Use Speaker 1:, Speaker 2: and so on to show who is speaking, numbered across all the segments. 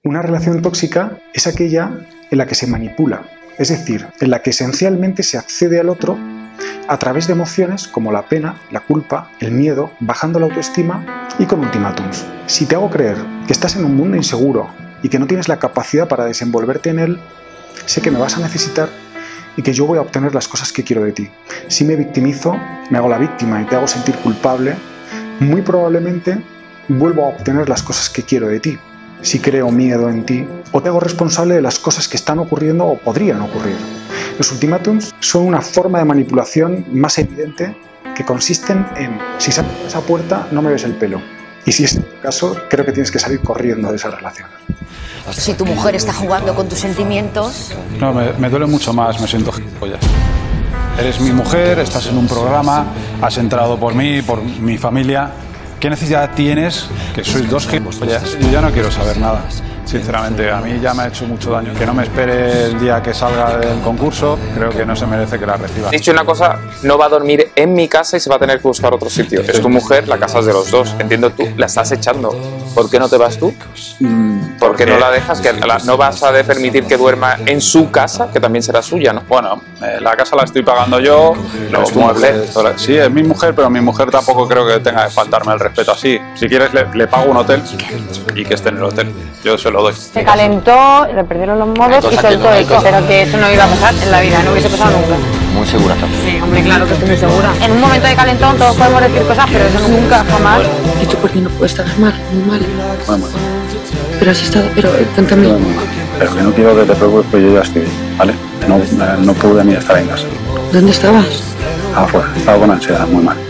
Speaker 1: Una relación tóxica es aquella en la que se manipula, es decir, en la que esencialmente se accede al otro a través de emociones como la pena, la culpa, el miedo, bajando la autoestima y con ultimátums. Si te hago creer que estás en un mundo inseguro y que no tienes la capacidad para desenvolverte en él, sé que me vas a necesitar y que yo voy a obtener las cosas que quiero de ti. Si me victimizo, me hago la víctima y te hago sentir culpable, muy probablemente vuelvo a obtener las cosas que quiero de ti. Si creo miedo en ti, o te hago responsable de las cosas que están ocurriendo o podrían ocurrir. Los ultimátums son una forma de manipulación más evidente que consisten en: si sales de esa puerta, no me ves el pelo. Y si es tu caso, creo que tienes que salir corriendo de esa relación.
Speaker 2: Si tu mujer está jugando con tus sentimientos...
Speaker 3: No, me duele mucho más, me siento gilipollas. Eres mi mujer, estás en un programa, has entrado por mí, por mi familia. ¿Qué necesidad tienes? Que sois dos gilipollas. Yo ya no quiero saber nada. Sinceramente, a mí ya me ha hecho mucho daño. Que no me espere el día que salga del concurso, creo que no se merece que la reciba.
Speaker 4: Dicho una cosa, no va a dormir en mi casa y se va a tener que buscar otro sitio. Es tu mujer, la casa es de los dos. Entiendo, tú la estás echando. ¿Por qué no te vas tú? ¿Por qué no la dejas? Que no vas a permitir que duerma en su casa, que también será suya, ¿no?
Speaker 3: Bueno, la casa la estoy pagando yo.
Speaker 4: Los muebles.
Speaker 3: Sí, es mi mujer, pero mi mujer tampoco creo que tenga que faltarme el respeto así. Si quieres, le pago un hotel y que esté en el hotel. Yo se lo doy.
Speaker 5: Se calentó, le perdieron los modos y soltó eco. Pero que eso no iba a pasar en la vida, no hubiese pasado nunca.
Speaker 6: Muy segura también.
Speaker 5: Sí, hombre, claro que estoy muy segura. En un momento de calentón todos podemos decir cosas, pero eso nunca, jamás.
Speaker 7: ¿Y tú por qué no puedes estar mal? Muy mal.
Speaker 3: Bueno,
Speaker 7: Pero has estado, cuéntame.
Speaker 3: pero que no quiero que te preocupes, pues yo ya estoy bien, ¿vale? No pude ni estar en casa.
Speaker 7: ¿Dónde estabas?
Speaker 3: Afuera, estaba con ansiedad, muy mal.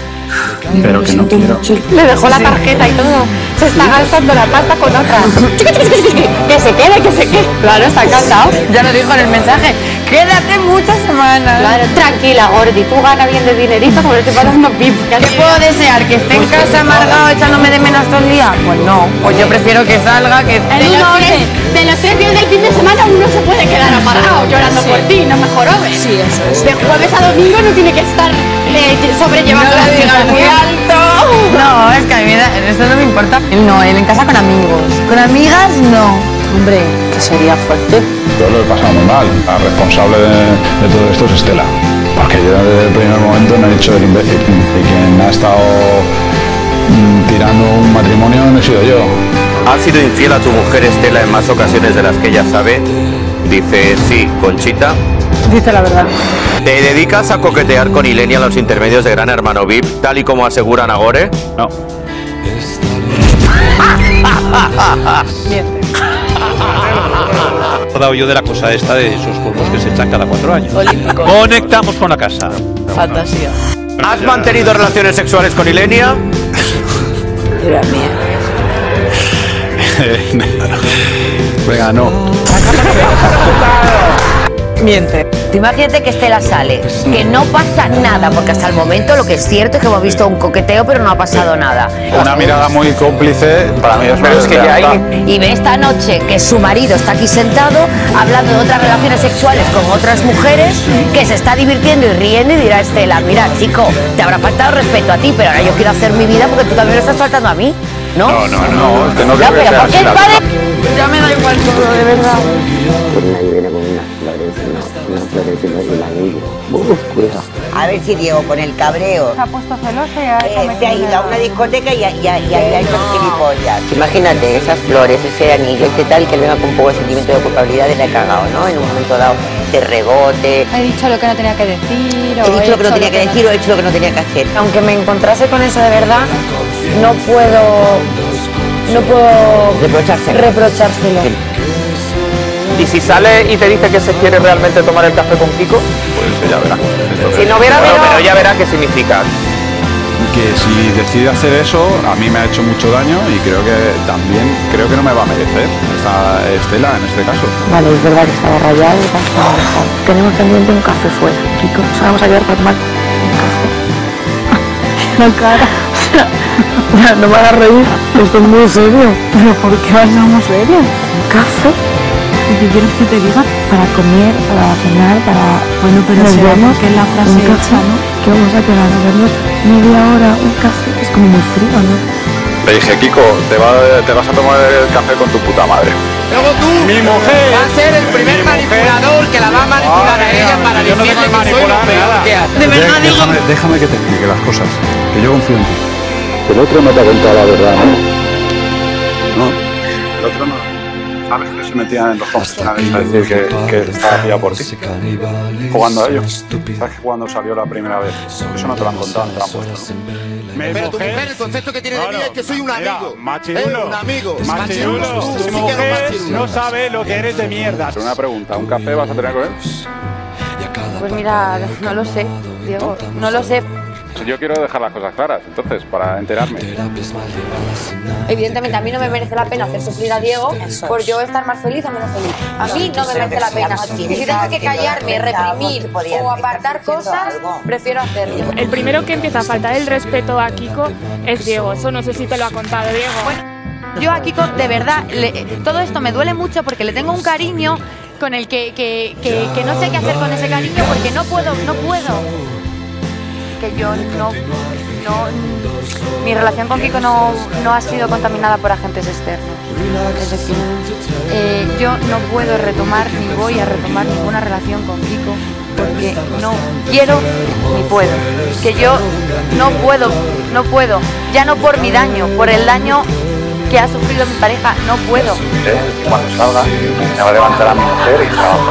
Speaker 3: Pero que no quiero.
Speaker 7: Mucho.
Speaker 5: Le dejó la tarjeta y todo. Se está gastando la pasta con otra. Que se quede, que se quede. Claro, está encantado. Ya lo dijo en el mensaje. Quédate muchas semanas. Claro, tranquila, Gordi. Tú ganas bien de dinerito porque te pagas unos pips. ¿Qué puedo desear? ¿Que esté en casa amargado echándome de menos todo el día? Pues no. Pues yo prefiero que salga, que esté.
Speaker 8: De los 3 días del fin de semana uno se puede quedar amargado llorando por ti, no mejor joven.
Speaker 2: Sí, eso es.
Speaker 8: De jueves a domingo no tiene que estar sobrellevando la ciudad muy alto.
Speaker 5: No, es que a mí eso no me importa. No, él en casa con amigos. Con amigas, no. Hombre, que sería fuerte.
Speaker 3: Yo lo he pasado muy mal. La responsable de todo esto es Estela. Porque yo desde el primer momento me he dicho el imbécil. Y quien ha estado tirando un matrimonio no he sido yo.
Speaker 6: ¿Has sido infiel a tu mujer Estela en más ocasiones de las que ella sabe? Dice sí, Conchita.
Speaker 5: Dice la verdad.
Speaker 6: ¿Te dedicas a coquetear con Ilenia en los intermedios de Gran Hermano VIP, tal y como asegura Nagore?
Speaker 3: No.
Speaker 9: He dado yo de la cosa esta de esos polvos que se echan cada 4 años.
Speaker 2: Olímpico.
Speaker 9: Conectamos con la casa.
Speaker 2: Fantasía.
Speaker 6: ¿Has mantenido relaciones sexuales con Ilenia?
Speaker 7: Era mía.
Speaker 3: Venga, no.
Speaker 5: Miente.
Speaker 2: Tú imagínate que Estela sale, que no pasa nada, porque hasta el momento lo que es cierto es que hemos visto un coqueteo, pero no ha pasado nada.
Speaker 3: Una mirada muy cómplice para mí es.
Speaker 4: Pero es que ya hay...
Speaker 2: Y ve esta noche que su marido está aquí sentado hablando de otras relaciones sexuales con otras mujeres, que se está divirtiendo y riendo y dirá Estela, mira chico, te habrá faltado respeto a ti, pero ahora yo quiero hacer mi vida porque tú también me estás faltando a mí, ¿no?
Speaker 3: No, es que no
Speaker 2: Ya,
Speaker 3: creo que
Speaker 2: pero
Speaker 3: sea
Speaker 2: ¿por qué
Speaker 3: así
Speaker 2: el
Speaker 3: la
Speaker 2: padre?
Speaker 3: cosa.
Speaker 5: Ya me da igual todo, de verdad.
Speaker 6: Pues nadie viene con unas flores, unas flores y el anillo. Cuidado.
Speaker 10: A ver si Diego con el cabreo
Speaker 5: Se ha puesto celoso y
Speaker 10: se ha ido a una discoteca y ha hecho gilipollas.
Speaker 6: Imagínate esas flores, ese anillo, ese tal, que le venga con un poco de sentimiento de culpabilidad y le ha cagado, ¿no? En un momento dado, de rebote.
Speaker 8: He dicho lo que no tenía que decir.
Speaker 10: He dicho lo que no tenía que decir o he hecho lo que no tenía que hacer.
Speaker 5: Aunque me encontrase con eso de verdad, no puedo reprochárselo.
Speaker 4: Y si sale y te dice que se quiere realmente tomar el café con Kiko,
Speaker 3: Pues ya verá. Entonces,
Speaker 4: si no hubiera pero ya verá qué significa.
Speaker 3: que si decide hacer eso, a mí me ha hecho mucho daño y creo que no me va a merecer esta Estela en este caso.
Speaker 7: Vale, es verdad que estaba rayado y estaba mejor. Tenemos pendiente un café fuera. Kiko, nos vamos a quedar para tomar un café. La cara. O sea, no me hagas reír. Esto es muy serio. ¿Pero por qué vas a muy serio? ¿Un café?
Speaker 8: ¿Y qué quieres que te diga?
Speaker 7: Para comer, para cenar, para...
Speaker 8: Bueno, pero
Speaker 7: nos
Speaker 8: será
Speaker 7: vemos,
Speaker 8: porque es la frase
Speaker 7: un café,
Speaker 8: hecha, ¿no?
Speaker 7: que vamos a quedar a vernos media hora, un café, es como muy frío, ¿no?
Speaker 3: Le dije, Kiko, te vas a tomar el café con tu puta madre.
Speaker 11: Luego tú
Speaker 3: Mi mujer
Speaker 11: vas a ser el primer manipulador que la va a manipular a ella para decirle que soy lo peor que hace.
Speaker 5: De verdad digo...
Speaker 3: Déjame que te explique las cosas, que yo confío en ti.
Speaker 12: El otro no te ha contado la verdad, ¿no?
Speaker 3: No, el otro no. ¿Sabes que se metían en los confesionales a decir que estaba pillado por ti? Jugando a ello. ¿Sabes que cuando salió la primera vez? Eso no te lo han contado, no te lo han puesto, ¿no?
Speaker 11: Pero tu mujer, el concepto que tiene de mí es que soy un amigo.
Speaker 3: Machirulo.
Speaker 11: Un amigo.
Speaker 3: Machirulo. Tu mujer no sabe lo que eres de mierda. Una pregunta, ¿un café vas a tener con él?
Speaker 5: Pues mira, no lo sé, Diego, no lo sé.
Speaker 3: Yo quiero dejar las cosas claras, entonces, para enterarme.
Speaker 5: Evidentemente a mí no me merece la pena hacer sufrir a Diego por yo estar más feliz o menos feliz. A mí no me merece la pena. Y si tengo que callarme, reprimir o apartar cosas, prefiero hacerlo.
Speaker 13: El primero que empieza a faltar el respeto a Kiko es Diego. Eso no sé si te lo ha contado Diego.
Speaker 5: Bueno, yo a Kiko, de verdad, todo esto me duele mucho porque le tengo un cariño con el que no sé qué hacer con ese cariño porque no puedo. Que yo mi relación con Kiko no ha sido contaminada por agentes externos. Es decir, yo no puedo retomar ni voy a retomar ninguna relación con Kiko porque no quiero ni puedo. Que yo no puedo, ya no por mi daño, por el daño que ha sufrido mi pareja, no puedo.
Speaker 3: Cuando salga, me va a levantar a mi mujer y trabajo.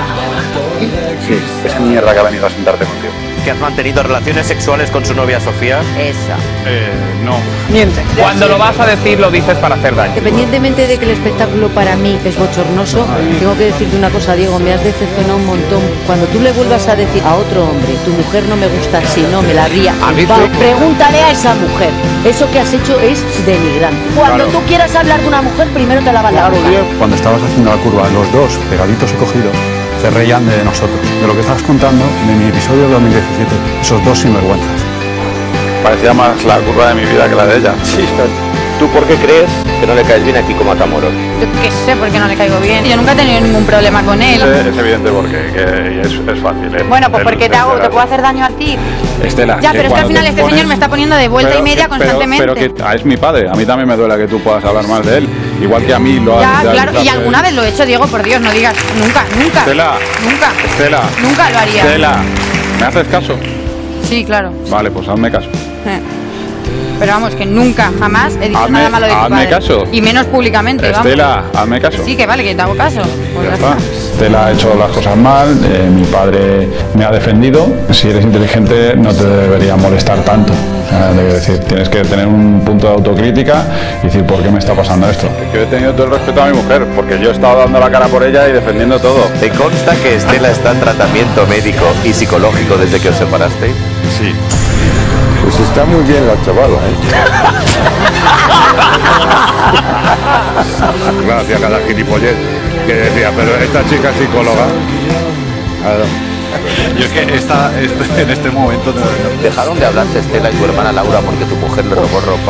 Speaker 3: Sí, esa mierda que ha venido a sentarte contigo.
Speaker 14: ¿Que has mantenido relaciones sexuales con su novia Sofía?
Speaker 6: Eso.
Speaker 3: No.
Speaker 4: Miente. Cuando lo vas a decir, lo dices para hacer daño.
Speaker 15: Independientemente de que el espectáculo para mí es bochornoso, tengo que decirte una cosa, Diego, me has decepcionado un montón. Cuando tú le vuelvas a decir a otro hombre, tu mujer no me gusta, si no me la habría chupado, pregúntale a esa mujer. Eso que has hecho es denigrante. Cuando tú quieras hablar de una mujer, primero te lavas la boca.
Speaker 3: Cuando estabas haciendo la curva, los dos, pegaditos y cogidos, se reían de nosotros, de lo que estabas contando de mi episodio de 2017, esos dos sinvergüenzas. Parecía más la curva de mi vida que la de ella.
Speaker 14: Sí, ¿tú por qué crees que no le caes bien a Kiko Matamoros?
Speaker 5: Yo qué sé por qué no le caigo bien. Yo nunca he tenido ningún problema con él.
Speaker 3: Es evidente porque es fácil.
Speaker 5: Bueno, pues porque te puedo hacer daño a ti.
Speaker 3: Estela,
Speaker 5: Ya, pero es que al final este señor me está poniendo de vuelta y media constantemente.
Speaker 3: Pero que es mi padre, a mí también me duele que tú puedas hablar mal de él, igual que a mí lo
Speaker 5: Ya,
Speaker 3: has
Speaker 5: claro, y alguna vez lo he hecho, Diego, por Dios, no digas nunca.
Speaker 3: Estela,
Speaker 5: Nunca lo haría.
Speaker 3: Estela, ¿me haces caso?
Speaker 5: Sí, claro.
Speaker 3: Vale, pues hazme caso.
Speaker 5: Pero vamos, que nunca, jamás he dicho nada malo de tu padre.
Speaker 3: Hazme caso.
Speaker 5: Y menos públicamente,
Speaker 3: Estela, hazme caso.
Speaker 5: Sí, que vale, que te hago caso. Pues
Speaker 3: ya está. Estela ha hecho las cosas mal, mi padre me ha defendido. Si eres inteligente no te debería molestar tanto. Es decir, tienes que tener un punto de autocrítica y decir, ¿por qué me está pasando esto? Yo he tenido todo el respeto a mi mujer, porque yo he estado dando la cara por ella y defendiendo todo.
Speaker 14: ¿Te consta que Estela está en tratamiento médico y psicológico desde que os separasteis?
Speaker 3: Sí.
Speaker 12: Pues está muy bien la chavala,
Speaker 3: Gracias a cada gilipollez que decía, pero esta chica es psicóloga. Yo es que en este momento...
Speaker 14: ¿Dejaron de hablarse Estela y tu hermana Laura porque tu mujer le robó ropa?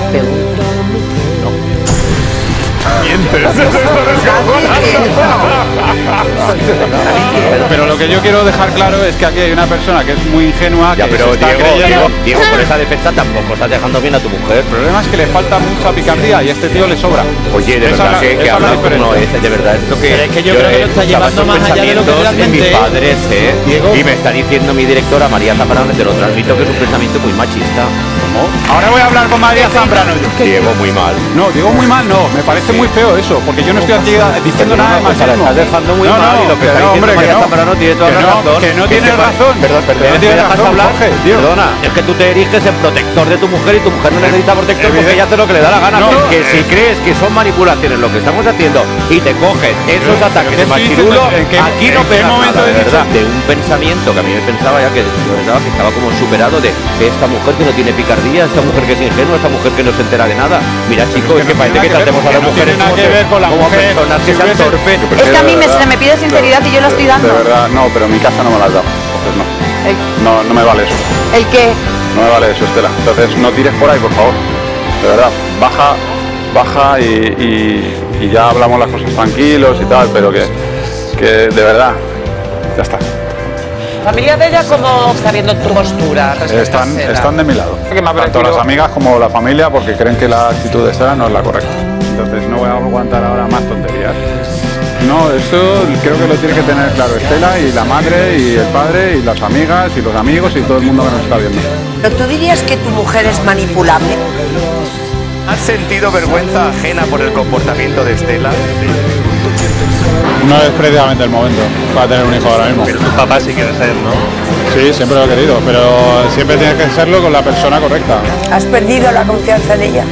Speaker 3: Pero lo que yo quiero dejar claro es que aquí hay una persona que es muy ingenua,
Speaker 14: ya,
Speaker 3: que
Speaker 14: pero
Speaker 3: se está creyendo...
Speaker 14: Diego, por esa defensa tampoco estás dejando bien a tu mujer.
Speaker 3: El problema es que le falta mucha picardía y a este tío le sobra.
Speaker 14: Oye, de verdad que hablas como es, de verdad esto que...
Speaker 9: Pero es que yo creo que lo está llevando más allá de lo que realmente
Speaker 14: mis padres,
Speaker 9: Diego.
Speaker 14: Y me está diciendo mi directora María Zambrano, te lo transmito, que es un pensamiento muy machista.
Speaker 3: ¿Cómo? Ahora voy a hablar con María Zambrano.
Speaker 14: Diego, muy mal.
Speaker 3: No, Diego, muy mal no, me parece muy feo eso, porque yo no estoy aquí diciendo nada de machismo.
Speaker 14: La estás dejando muy mal y lo que está diciendo María Zambrano tiene toda la razón.
Speaker 3: Que no tienes razón.
Speaker 14: Perdón,
Speaker 3: ¿me dejas hablar?
Speaker 14: Perdona, es que tú te eriges en protector de tu mujer y tu mujer no necesita protector porque ella hace lo que le da la gana. Que si crees que son manipulaciones lo que estamos haciendo y te coges esos ataques de machirulo, aquí no pegamos nada, de verdad. De un pensamiento que a mí me pensaba ya que estaba como superado de esta mujer que no tiene picardía, esta mujer que es ingenua, esta mujer que no se entera de nada. Mira, chicos, es que parece que tratemos a las mujeres como personas que sean torpes.
Speaker 5: Es que a mí se me pide sinceridad y yo lo estoy dando.
Speaker 3: De verdad, no, pero en mi casa no me las da. Entonces no me vale eso.
Speaker 5: ¿El qué?
Speaker 3: No me vale eso, Estela. Entonces no tires por ahí, por favor. De verdad, baja y ya hablamos las cosas tranquilos y tal, pero que de verdad, ya está.
Speaker 11: familia de ella, ¿cómo está viendo tu postura respecto a Estela?
Speaker 3: Están de mi lado. Tanto las amigas como la familia, porque creen que la actitud de Estela no es la correcta. Entonces no voy a aguantar ahora más tonterías. No, eso creo que lo tiene que tener claro Estela y la madre y el padre y las amigas y los amigos y todo el mundo que nos está viendo.
Speaker 10: ¿Pero tú dirías que tu mujer es manipulable?
Speaker 16: ¿Has sentido vergüenza ajena por el comportamiento de Estela?
Speaker 3: No es precisamente el momento para tener un hijo ahora mismo.
Speaker 16: Pero tu papá sí quiere ser, ¿no?
Speaker 3: Sí, siempre lo he querido, pero siempre tienes que serlo con la persona correcta.
Speaker 10: ¿Has perdido la confianza en ella?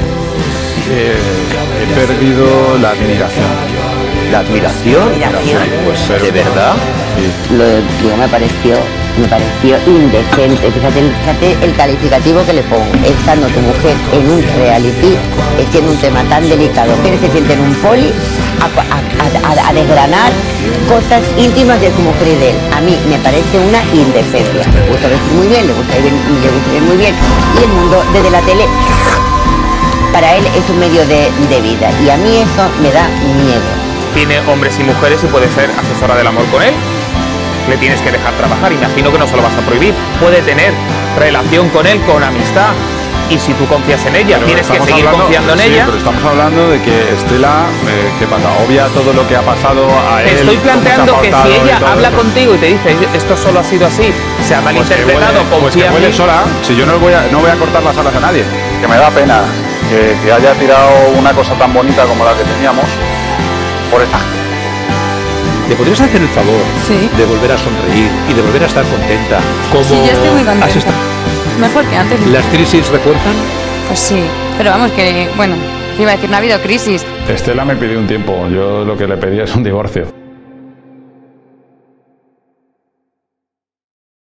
Speaker 3: He perdido la admiración.
Speaker 14: ¿La admiración? Pues, ¿de verdad?
Speaker 6: Sí. Lo de tío me pareció indecente. Fíjate el calificativo que le pongo. Estando tu mujer en un reality, siendo un tema tan delicado, que se siente en un poli a desgranar cosas íntimas de su mujer y de él. A mí me parece una indecencia. Le gusta vestir muy bien, le gusta vivir muy bien. Y el mundo desde la tele, para él es un medio de vida. Y a mí eso me da miedo.
Speaker 4: Tiene hombres y mujeres y puede ser asesora del amor con él. Le tienes que dejar trabajar, imagino que no se lo vas a prohibir. Puede tener relación con él, con amistad. Y si tú confías en ella, tienes que seguir confiando en ella.
Speaker 3: Pero estamos hablando de que Estela, ¿qué pasa? Obvia todo lo que ha pasado a él.
Speaker 4: Estoy planteando que si ella habla contigo y te dice esto solo ha sido así, se ha malinterpretado,
Speaker 3: pues que huele sola. Si yo no voy a cortar las alas a nadie. Que me da pena que haya tirado una cosa tan bonita como la que teníamos por esta gente.
Speaker 9: ¿Te podrías hacer el favor de volver a sonreír y de volver a estar contenta? Como
Speaker 5: sí, yo estoy muy contenta. Mejor que antes.
Speaker 9: ¿Las crisis refuerzan?
Speaker 5: Pues sí, pero vamos que, bueno, iba a decir, no ha habido crisis.
Speaker 3: Estela me pidió un tiempo, yo lo que le pedía es un divorcio.